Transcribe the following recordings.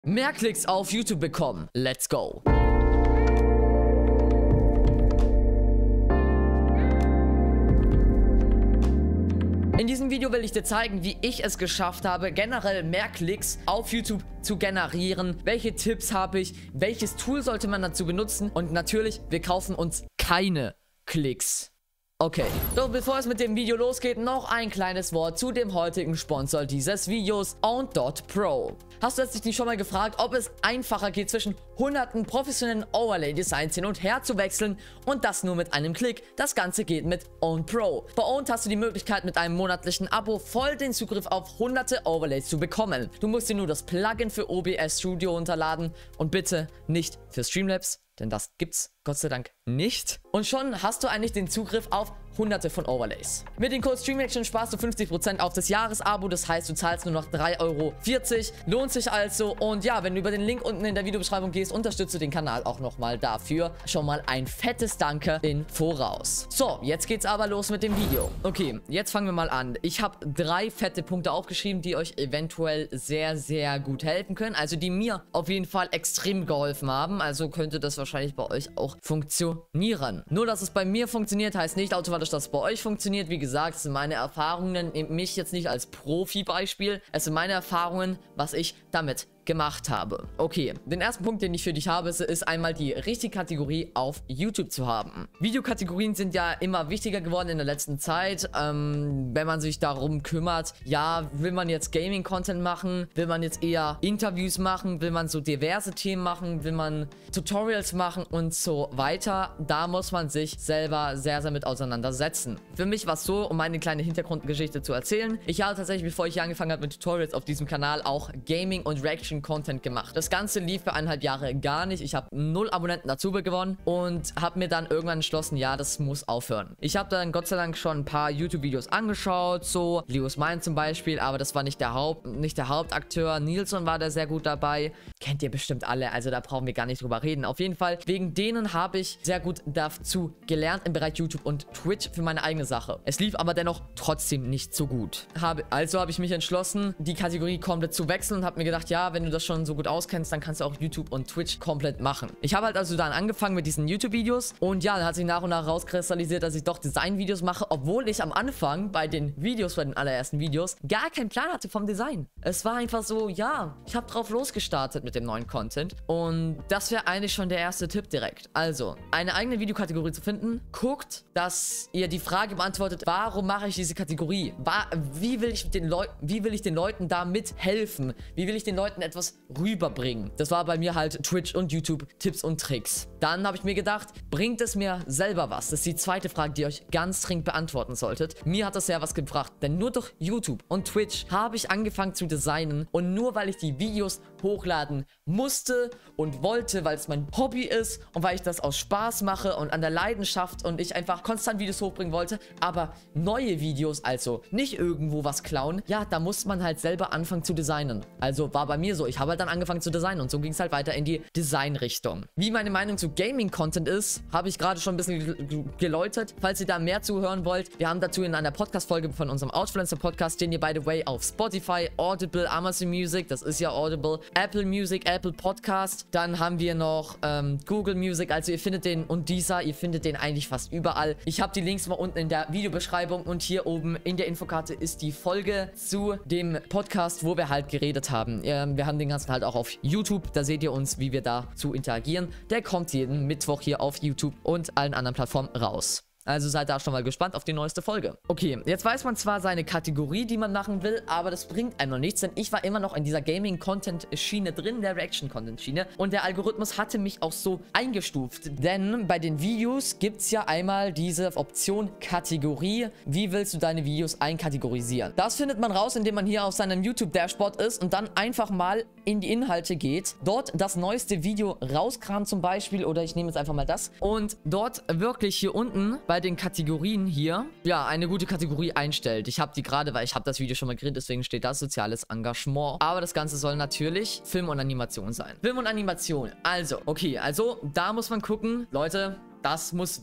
Mehr Klicks auf YouTube bekommen. Let's go. In diesem Video will ich dir zeigen, wie ich es geschafft habe, generell mehr Klicks auf YouTube zu generieren. Welche Tipps habe ich? Welches Tool sollte man dazu benutzen? Und natürlich, wir kaufen uns keine Klicks. Okay, so bevor es mit dem Video losgeht, noch ein kleines Wort zu dem heutigen Sponsor dieses Videos, Own.pro. Hast du dich schon mal gefragt, ob es einfacher geht, zwischen hunderten professionellen Overlay-Designs hin und her zu wechseln und das nur mit einem Klick? Das Ganze geht mit Own.pro. Bei Own hast du die Möglichkeit, mit einem monatlichen Abo voll den Zugriff auf hunderte Overlays zu bekommen. Du musst dir nur das Plugin für OBS Studio runterladen und bitte nicht für Streamlabs, denn das gibt's Gott sei Dank nicht. Und schon hast du eigentlich den Zugriff auf hunderte von Overlays. Mit dem Code STREAMACTION sparst du 50% auf das Jahresabo. Das heißt, du zahlst nur noch 3,40 €. Lohnt sich also. Und ja, wenn du über den Link unten in der Videobeschreibung gehst, unterstützt du den Kanal auch nochmal dafür. Schon mal ein fettes Danke in Voraus. So, jetzt geht's aber los mit dem Video. Okay, jetzt fangen wir mal an. Ich habe 3 fette Punkte aufgeschrieben, die euch eventuell sehr, sehr gut helfen können. Also die mir auf jeden Fall extrem geholfen haben. Also könnte das wahrscheinlich bei euch auch funktionieren. Nur, dass es bei mir funktioniert, heißt nicht automatisch, dass es bei euch funktioniert. Wie gesagt, es sind meine Erfahrungen, nehmt mich jetzt nicht als Profi-Beispiel. Es sind meine Erfahrungen, was ich damit gemacht habe. Okay, den ersten Punkt, den ich für dich habe, ist einmal die richtige Kategorie auf YouTube zu haben. Videokategorien sind ja immer wichtiger geworden in der letzten Zeit. Wenn man sich darum kümmert, ja, will man jetzt Gaming-Content machen? Will man jetzt eher Interviews machen? Will man so diverse Themen machen? Will man Tutorials machen und so weiter? Da muss man sich selber sehr, sehr mit auseinandersetzen. Für mich war es so, um meine kleine Hintergrundgeschichte zu erzählen. Ich habe tatsächlich, bevor ich hier angefangen habe mit Tutorials auf diesem Kanal, auch Gaming und Reaction Content gemacht. Das Ganze lief für 1,5 Jahre gar nicht. Ich habe 0 Abonnenten dazu gewonnen und habe mir dann irgendwann entschlossen, ja, das muss aufhören. Ich habe dann Gott sei Dank schon ein paar YouTube-Videos angeschaut, so Leos Mind zum Beispiel, aber das war nicht der Hauptakteur. Nilsson war da sehr gut dabei. Kennt ihr bestimmt alle, also da brauchen wir gar nicht drüber reden. Auf jeden Fall, wegen denen habe ich sehr gut dazu gelernt im Bereich YouTube und Twitch für meine eigene Sache. Es lief aber dennoch trotzdem nicht so gut. Also habe ich mich entschlossen, die Kategorie komplett zu wechseln und habe mir gedacht, ja, wenn du das schon so gut auskennst, dann kannst du auch YouTube und Twitch komplett machen. Ich habe halt also dann angefangen mit diesen YouTube-Videos und ja, dann hat sich nach und nach rauskristallisiert, dass ich doch Design-Videos mache, obwohl ich am Anfang bei den allerersten Videos, gar keinen Plan hatte vom Design. Es war einfach so, ja, ich habe drauf losgestartet mit dem neuen Content und das wäre eigentlich schon der erste Tipp direkt. Also, eine eigene Videokategorie zu finden, guckt, dass ihr die Frage beantwortet, warum mache ich diese Kategorie? Wie will ich den Leuten damit helfen? Wie will ich den Leuten etwas rüberbringen? Das war bei mir halt Twitch und YouTube Tipps und Tricks. Dann habe ich mir gedacht, bringt es mir selber was? Das ist die zweite Frage, die ihr euch ganz dringend beantworten solltet. Mir hat das sehr was gebracht, denn nur durch YouTube und Twitch habe ich angefangen zu designen und nur weil ich die Videos hochladen musste und wollte, weil es mein Hobby ist und weil ich das aus Spaß mache und an der Leidenschaft und ich einfach konstant Videos hochbringen wollte, aber neue Videos, also nicht irgendwo was klauen, ja, da muss man halt selber anfangen zu designen. Also war bei mir so, ich habe halt dann angefangen zu designen und so ging es halt weiter in die Designrichtung. Wie meine Meinung zu Gaming-Content ist, habe ich gerade schon ein bisschen geläutert. Falls ihr da mehr zuhören wollt, wir haben dazu in einer Podcast-Folge von unserem Outfluencer-Podcast, den ihr, by the way, auf Spotify, Audible, Amazon Music, das ist ja Audible, Apple Music, Apple Podcast, dann haben wir noch Google Music, also ihr findet den und dieser, ihr findet den eigentlich fast überall. Ich habe die Links mal unten in der Videobeschreibung und hier oben in der Infokarte ist die Folge zu dem Podcast, wo wir halt geredet haben. Wir haben den ganzen halt auch auf YouTube, da seht ihr uns, wie wir dazu interagieren. Der kommt jeden Mittwoch hier auf YouTube und allen anderen Plattformen raus. Also seid da schon mal gespannt auf die neueste Folge. Okay, jetzt weiß man zwar seine Kategorie, die man machen will, aber das bringt einem noch nichts, denn ich war immer noch in dieser Gaming-Content-Schiene drin, der Reaction-Content-Schiene. Und der Algorithmus hatte mich auch so eingestuft. Denn bei den Videos gibt es ja einmal diese Option Kategorie. Wie willst du deine Videos einkategorisieren? Das findet man raus, indem man hier auf seinem YouTube-Dashboard ist und dann einfach mal in die Inhalte geht. Dort das neueste Video rauskramt zum Beispiel, oder ich nehme jetzt einfach mal das. Und dort wirklich hier unten bei den Kategorien hier, ja, eine gute Kategorie einstellt. Ich habe die gerade, weil ich habe das Video schon mal geredet, deswegen steht da soziales Engagement. Aber das Ganze soll natürlich Film und Animation sein. Film und Animation. Also, okay, also da muss man gucken, Leute, das muss weg.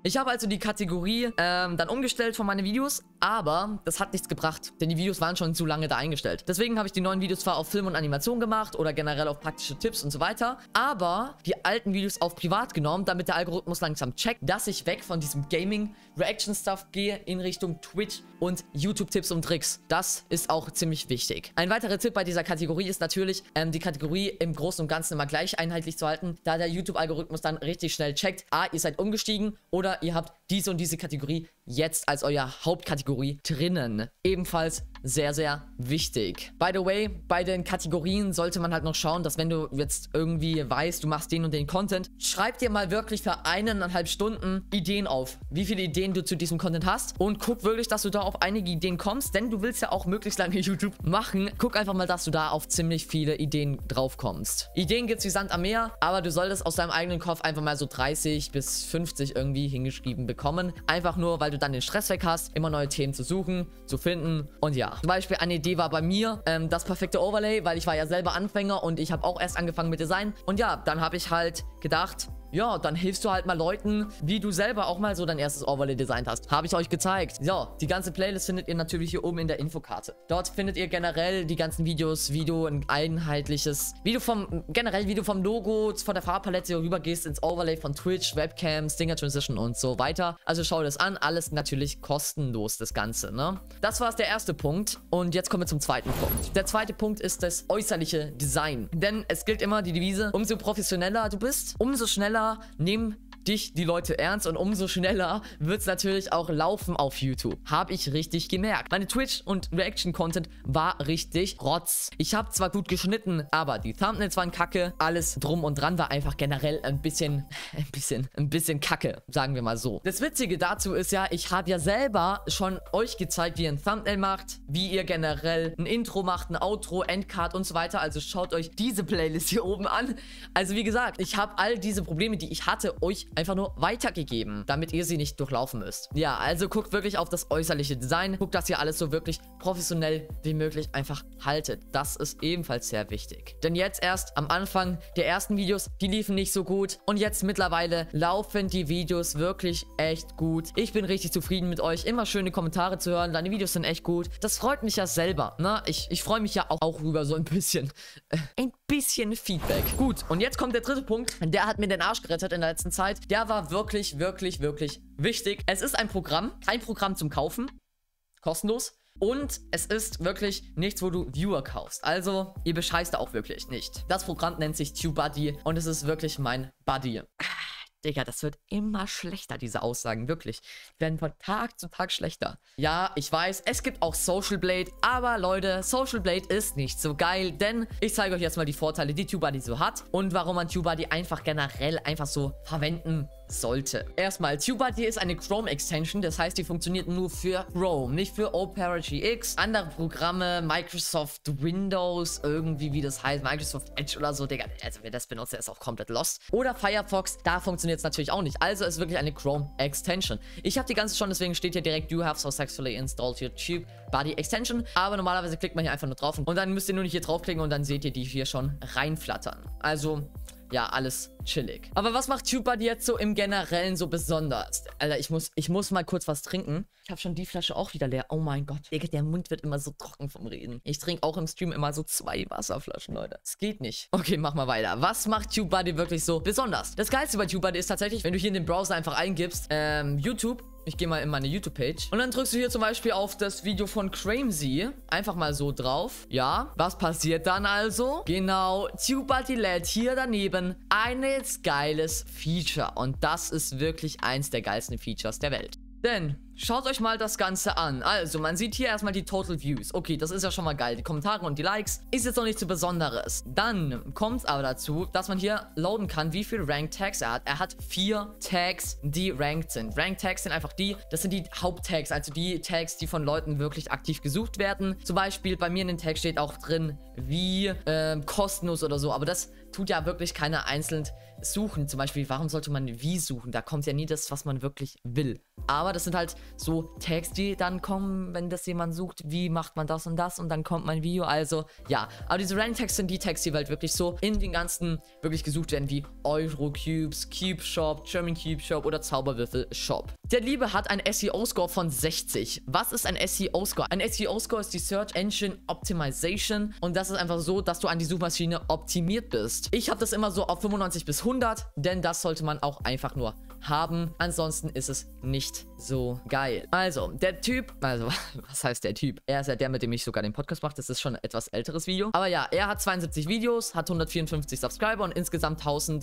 Ich habe also die Kategorie dann umgestellt von meinen Videos, aber das hat nichts gebracht, denn die Videos waren schon zu lange da eingestellt. Deswegen habe ich die neuen Videos zwar auf Film und Animation gemacht oder generell auf praktische Tipps und so weiter, aber die alten Videos auf privat genommen, damit der Algorithmus langsam checkt, dass ich weg von diesem Gaming-Reaction-Stuff gehe in Richtung Twitch und YouTube-Tipps und Tricks. Das ist auch ziemlich wichtig. Ein weiterer Tipp bei dieser Kategorie ist natürlich, die Kategorie im Großen und Ganzen immer gleich einheitlich zu halten, da der YouTube-Algorithmus dann richtig schnell checkt, ihr seid umgestiegen oder ihr habt diese und diese Kategorie jetzt als euer Hauptkategorie drinnen. Ebenfalls sehr, sehr wichtig. By the way, bei den Kategorien sollte man halt noch schauen, dass wenn du jetzt irgendwie weißt, du machst den und den Content, schreib dir mal wirklich für 1,5 Stunden Ideen auf, wie viele Ideen du zu diesem Content hast und guck wirklich, dass du da auf einige Ideen kommst, denn du willst ja auch möglichst lange YouTube machen. Guck einfach mal, dass du da auf ziemlich viele Ideen drauf kommst. Ideen gibt's wie Sand am Meer, aber du solltest aus deinem eigenen Kopf einfach mal so 30 bis 50 irgendwie hingeschrieben bekommen. Einfach nur, weil du dann den Stress weg hast, immer neue Themen zu suchen, zu finden und ja. Zum Beispiel eine Idee war bei mir das perfekte Overlay, weil ich war ja selber Anfänger und ich habe auch erst angefangen mit Design und ja, dann habe ich halt gedacht, ja, dann hilfst du halt mal Leuten, wie du selber auch mal so dein erstes Overlay designt hast. Habe ich euch gezeigt. Ja, die ganze Playlist findet ihr natürlich hier oben in der Infokarte. Dort findet ihr generell die ganzen Videos, wie du ein einheitliches, wie du vom Logo, von der Farbpalette rübergehst ins Overlay von Twitch, Webcam, Stinger Transition und so weiter. Also schau das an. Alles natürlich kostenlos, das Ganze, ne? Das war der erste Punkt. Und jetzt kommen wir zum zweiten Punkt. Der zweite Punkt ist das äußerliche Design. Denn es gilt immer die Devise, umso professioneller du bist, umso schneller nehmen dich die Leute ernst und umso schneller wird es natürlich auch laufen auf YouTube. Habe ich richtig gemerkt. Meine Twitch- und Reaction-Content war richtig Rotz. Ich habe zwar gut geschnitten, aber die Thumbnails waren kacke. Alles drum und dran war einfach generell ein bisschen kacke, sagen wir mal so. Das Witzige dazu ist ja, ich habe ja selber schon euch gezeigt, wie ihr ein Thumbnail macht, wie ihr generell ein Intro macht, ein Outro, Endcard und so weiter. Also schaut euch diese Playlist hier oben an. Also wie gesagt, ich habe all diese Probleme, die ich hatte, euch einfach nur weitergegeben, damit ihr sie nicht durchlaufen müsst. Ja, also guckt wirklich auf das äußerliche Design. Guckt, dass ihr alles so wirklich professionell wie möglich einfach haltet. Das ist ebenfalls sehr wichtig. Denn jetzt erst am Anfang der ersten Videos, die liefen nicht so gut. Und jetzt mittlerweile laufen die Videos wirklich echt gut. Ich bin richtig zufrieden mit euch. Immer schöne Kommentare zu hören. Deine Videos sind echt gut. Das freut mich ja selber, ne? Ich freue mich ja auch über so ein bisschen Feedback. Gut, und jetzt kommt der dritte Punkt. Der hat mir den Arsch gerettet in der letzten Zeit. Der war wirklich, wirklich, wirklich wichtig. Es ist ein Programm, kein Programm zum Kaufen. Kostenlos. Und es ist wirklich nichts, wo du Viewer kaufst. Also, ihr bescheißt da auch wirklich nicht. Das Programm nennt sich TubeBuddy und es ist wirklich mein Buddy. Digga, das wird immer schlechter, diese Aussagen, wirklich. Die werden von Tag zu Tag schlechter. Ja, ich weiß, es gibt auch Social Blade, aber Leute, Social Blade ist nicht so geil, denn ich zeige euch jetzt mal die Vorteile, die TubeBuddy so hat und warum man TubeBuddy einfach generell einfach so verwenden sollte. Erstmal, TubeBuddy ist eine Chrome-Extension, das heißt, die funktioniert nur für Chrome, nicht für Opera GX. Andere Programme, Microsoft Windows, irgendwie wie das heißt, Microsoft Edge oder so, Digga, also wer das benutzt, der ist auch komplett lost. Oder Firefox, da funktioniert es natürlich auch nicht. Also ist wirklich eine Chrome-Extension. Ich habe die ganze schon, deswegen steht hier direkt, you have successfully installed your TubeBuddy Extension. Aber normalerweise klickt man hier einfach nur drauf und dann müsst ihr nur nicht hier draufklicken und dann seht ihr die hier schon reinflattern. Also ja, alles chillig. Aber was macht TubeBuddy jetzt so im Generellen so besonders? Alter, ich muss mal kurz was trinken. Ich habe schon die Flasche auch wieder leer. Oh mein Gott. Digga, der Mund wird immer so trocken vom Reden. Ich trinke auch im Stream immer so 2 Wasserflaschen, Leute. Es geht nicht. Okay, mach mal weiter. Was macht TubeBuddy wirklich so besonders? Das Geilste bei TubeBuddy ist tatsächlich, wenn du hier in den Browser einfach eingibst, YouTube. Ich gehe mal in meine YouTube-Page. Und dann drückst du hier zum Beispiel auf das Video von Cramsy. Einfach mal so drauf. Ja, was passiert dann also? Genau, TubeBuddy lädt hier daneben ein geiles Feature. Und das ist wirklich eins der geilsten Features der Welt. Denn schaut euch mal das Ganze an. Also, man sieht hier erstmal die Total Views. Okay, das ist ja schon mal geil. Die Kommentare und die Likes ist jetzt noch nichts so Besonderes. Dann kommt es aber dazu, dass man hier loaden kann, wie viele Ranked Tags er hat. Er hat 4 Tags, die ranked sind. Ranked Tags sind einfach das sind die Haupttags, also die Tags, die von Leuten wirklich aktiv gesucht werden. Zum Beispiel bei mir in den Tags steht auch drin, wie kostenlos oder so. Aber das tut ja wirklich keiner einzeln suchen. Zum Beispiel, warum sollte man wie suchen? Da kommt ja nie das, was man wirklich will. Aber das sind halt so Tags, die dann kommen, wenn das jemand sucht, wie macht man das und das und dann kommt mein Video. Also ja, aber diese Random Tags sind die Tags, die halt wirklich so in den ganzen wirklich gesucht werden, wie Euro-Cubes, Cube Shop, German Cube Shop oder Zauberwürfel Shop. Der Liebe hat ein SEO-Score von 60. Was ist ein SEO-Score? Ein SEO-Score ist die Search Engine Optimization und das ist einfach so, dass du an die Suchmaschine optimiert bist. Ich habe das immer so auf 95 bis 100, denn das sollte man auch einfach nur haben. Ansonsten ist es nicht so geil. Also, der Typ, also, was heißt der Typ? Er ist ja der, mit dem ich sogar den Podcast mache. Das ist schon ein etwas älteres Video. Aber ja, er hat 72 Videos, hat 154 Subscriber und insgesamt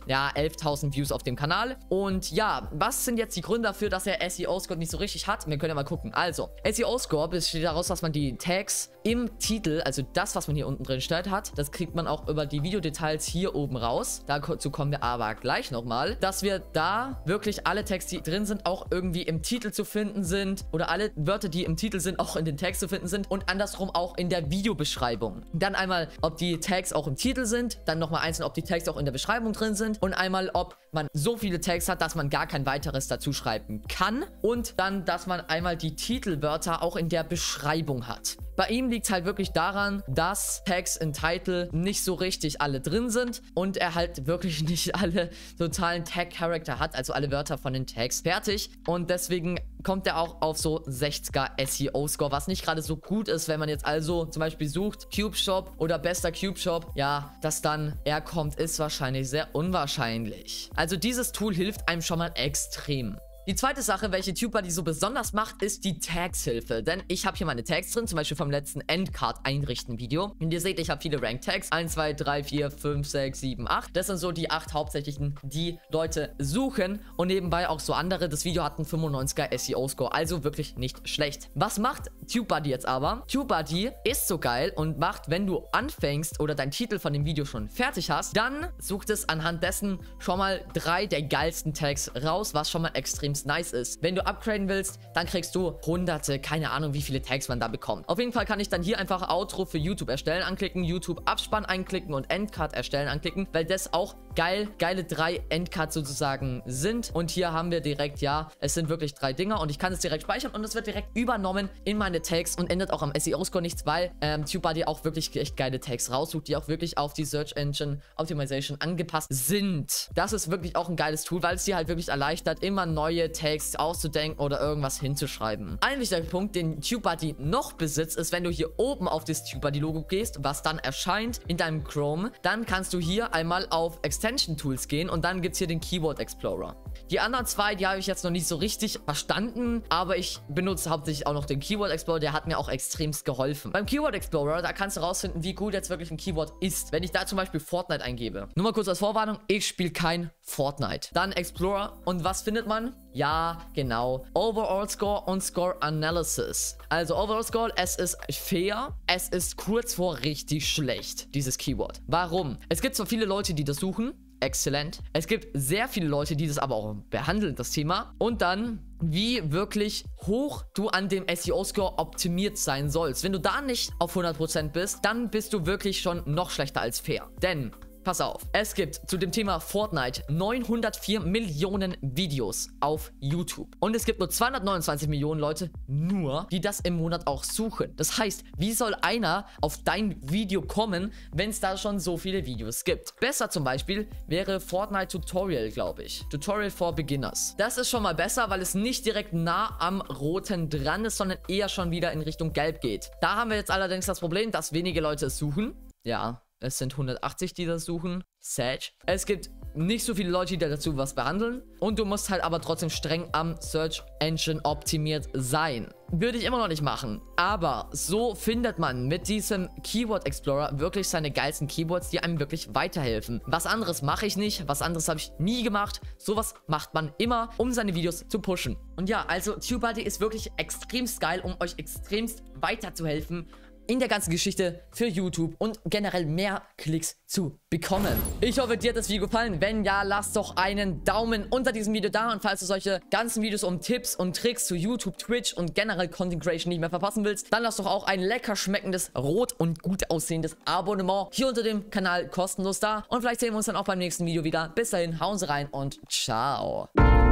11.000 Views auf dem Kanal. Und ja, was sind jetzt die Gründe dafür, dass er SEO-Score nicht so richtig hat? Wir können ja mal gucken. Also, SEO-Score besteht daraus, dass man die Tags im Titel, also das, was man hier unten drin steht hat, das kriegt man auch über die Videodetails hier oben raus. Dazu kommen wir aber gleich nochmal, dass wir da wirklich alle Tags, die drin sind, auch irgendwie im Titel zu finden sind oder alle Wörter, die im Titel sind, auch in den Tags zu finden sind und andersrum auch in der Videobeschreibung. Dann einmal, ob die Tags auch im Titel sind, dann nochmal einzeln, ob die Tags auch in der Beschreibung drin sind und einmal, ob man so viele Tags hat, dass man gar kein weiteres dazu schreiben kann und dann, dass man einmal die Titelwörter auch in der Beschreibung hat. Bei ihm liegt es halt wirklich daran, dass Tags in Title nicht so richtig alle drin sind und er halt wirklich nicht alle totalen Tag-Charakter hat, also alle Wörter von den Tags fertig und deswegen kommt er auch auf so 60er SEO-Score, was nicht gerade so gut ist, wenn man jetzt also zum Beispiel sucht Cube Shop oder bester Cube Shop, ja, dass dann er kommt, ist wahrscheinlich sehr unwahrscheinlich. Also dieses Tool hilft einem schon mal extrem. Die zweite Sache, welche TubeBuddy so besonders macht, ist die Tags-Hilfe. Denn ich habe hier meine Tags drin, zum Beispiel vom letzten Endcard-Einrichten-Video. Und ihr seht, ich habe viele Rank-Tags. 1, 2, 3, 4, 5, 6, 7, 8. Das sind so die 8 hauptsächlichen, die Leute suchen. Und nebenbei auch so andere. Das Video hat einen 95er SEO-Score, also wirklich nicht schlecht. Was macht TubeBuddy jetzt aber? TubeBuddy ist so geil und macht, wenn du anfängst oder deinen Titel von dem Video schon fertig hast, dann sucht es anhand dessen schon mal 3 der geilsten Tags raus, was schon mal extrem nice ist. Wenn du upgraden willst, dann kriegst du hunderte, keine Ahnung, wie viele Tags man da bekommt. Auf jeden Fall kann ich dann hier einfach Outro für YouTube erstellen anklicken, YouTube Abspann einklicken und Endcard erstellen anklicken, weil das auch geile 3 Endcards sozusagen sind. Und hier haben wir direkt, ja, es sind wirklich 3 Dinger und ich kann es direkt speichern und es wird direkt übernommen in meine Tags und ändert auch am SEO-Score nichts, weil TubeBuddy auch wirklich echt geile Tags raussucht, die auch wirklich auf die Search Engine Optimization angepasst sind. Das ist wirklich auch ein geiles Tool, weil es dir halt wirklich erleichtert, immer neue Tags auszudenken oder irgendwas hinzuschreiben. Ein wichtiger Punkt, den TubeBuddy noch besitzt, ist, wenn du hier oben auf das TubeBuddy-Logo gehst, was dann erscheint in deinem Chrome, dann kannst du hier einmal auf Extension Tools gehen und dann gibt es hier den Keyword Explorer. Die anderen 2, die habe ich jetzt noch nicht so richtig verstanden, aber ich benutze hauptsächlich auch noch den Keyword Explorer, der hat mir auch extremst geholfen. Beim Keyword Explorer, da kannst du rausfinden, wie gut jetzt wirklich ein Keyword ist. Wenn ich da zum Beispiel Fortnite eingebe. Nur mal kurz als Vorwarnung, ich spiele kein Fortnite. Dann Explorer und was findet man? Ja, genau. Overall Score und Score Analysis. Also Overall Score, es ist fair, es ist kurz vor richtig schlecht, dieses Keyword. Warum? Es gibt zwar viele Leute, die das suchen, exzellent. Es gibt sehr viele Leute, die das aber auch behandeln, das Thema. Und dann, wie wirklich hoch du an dem SEO-Score optimiert sein sollst. Wenn du da nicht auf 100% bist, dann bist du wirklich schon noch schlechter als fair. Denn pass auf, es gibt zu dem Thema Fortnite 904 Millionen Videos auf YouTube. Und es gibt nur 229 Millionen Leute nur, die das im Monat auch suchen. Das heißt, wie soll einer auf dein Video kommen, wenn es da schon so viele Videos gibt? Besser zum Beispiel wäre Fortnite Tutorial, glaube ich. Tutorial for Beginners. Das ist schon mal besser, weil es nicht direkt nah am Roten dran ist, sondern eher schon wieder in Richtung Gelb geht. Da haben wir jetzt allerdings das Problem, dass wenige Leute es suchen. Ja. Es sind 180, die das suchen. Sage. Es gibt nicht so viele Leute, die dazu was behandeln. Und du musst halt aber trotzdem streng am Search Engine optimiert sein. Würde ich immer noch nicht machen. Aber so findet man mit diesem Keyword Explorer wirklich seine geilsten Keywords, die einem wirklich weiterhelfen. Was anderes mache ich nicht. Was anderes habe ich nie gemacht. Sowas macht man immer, um seine Videos zu pushen. Und ja, also TubeBuddy ist wirklich extremst geil, um euch extremst weiterzuhelfen in der ganzen Geschichte für YouTube und generell mehr Klicks zu bekommen. Ich hoffe, dir hat das Video gefallen. Wenn ja, lass doch einen Daumen unter diesem Video da. Und falls du solche ganzen Videos um Tipps und Tricks zu YouTube, Twitch und generell Content Creation nicht mehr verpassen willst, dann lass doch auch ein lecker schmeckendes, rot und gut aussehendes Abonnement hier unter dem Kanal kostenlos da. Und vielleicht sehen wir uns dann auch beim nächsten Video wieder. Bis dahin, hauen Sie rein und ciao.